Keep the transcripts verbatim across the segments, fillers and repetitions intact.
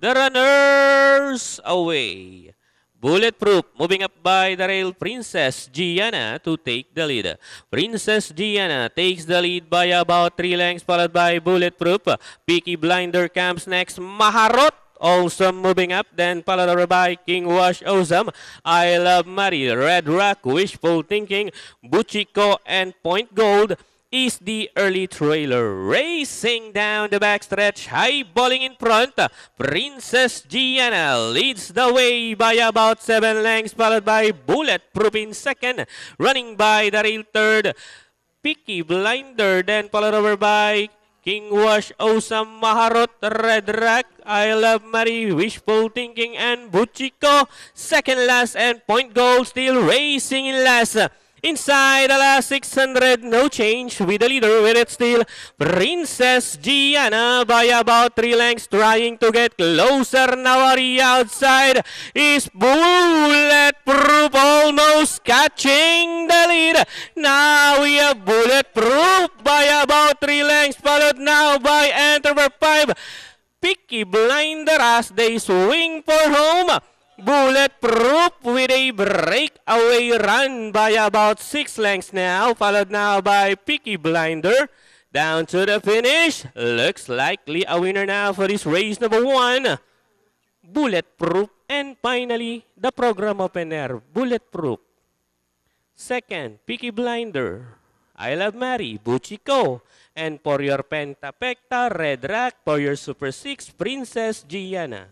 the runners away. Bulletproof moving up by the rail. Princess Gianna to take the lead. Princess Gianna takes the lead by about three lengths, followed by Bulletproof. Peaky Blinder comes next. Maharot also moving up, then followed over by King Wash Awesome. I Love Mary, Red Rock, Wishful Thinking, Buchiko, and Point Gold is the early trailer. Racing down the backstretch, high balling in front. Princess Gianna leads the way by about seven lengths, followed by Bulletproof in second. Running by the rail third, Peaky Blinder, then followed over by King Wash, Awesome, Maharot, Red Rock, I Love Mary, Wishful Thinking, and Buchiko. Second last and Point Gold still racing in last. Inside the last six hundred, no change with the leader with it still. Princess Gianna by about three lengths, trying to get closer. Now the outside is Bulletproof, almost catching the lead. Now we have Bulletproof by about three lengths, followed now by Enter five. Peaky Blinder as they swing for home. Bulletproof with a breakaway run by about six lengths now, followed now by Peaky Blinder. Down to the finish. Looks likely a winner now for this race number one. Bulletproof. And finally, the program opener, Bulletproof. Second, Peaky Blinder. I Love Mary, Buchiko. And for your Pentapecta, Red Rock. For your Super six, Princess Gianna.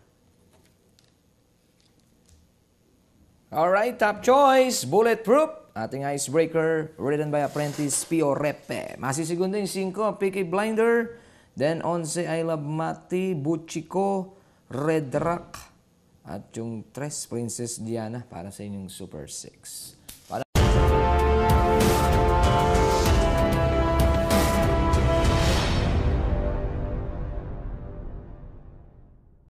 Alright, top choice, Bulletproof. Ating icebreaker, ridden by apprentice Pio Repe. Masisigundo yung five, Peaky Blinder. Then eleven, I Love Mati, Buchiko, Red Rock. At yung tres, Princess Gianna para sa inyong Super six.